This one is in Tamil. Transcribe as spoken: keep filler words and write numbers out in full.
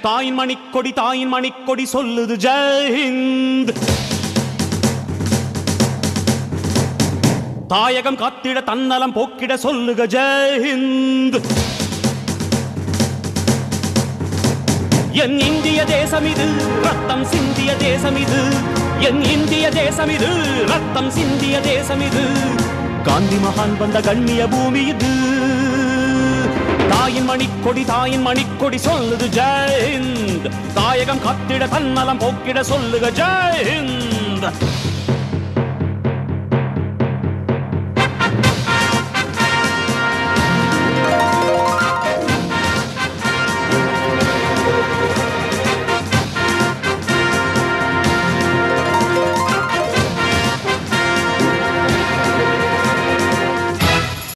தாயின் மணிக்கொடி தாயின் மணிக்கொடி சொல்லுது ஜெய் ஹிந்த். தாயகம் காத்திட தன்னலம் போக்கிட சொல்லுக ஜெய் ஹிந்த். என் இந்திய தேசம் இது ரத்தம் சிந்திய தேசம் இது. என் இந்திய தேசம் இது ரத்தம் சிந்திய தேசம் இது. காந்தி மகான் வந்த கண்ணிய பூமி இது. தாயின் மணிக்கொடி தாயின் மணிக்கொடி சொல்லுது ஜெய் ஹிந்த். தாயகம் காத்திட தன்னலம் போக்கிட சொல்லுக ஜெய் ஹிந்த்.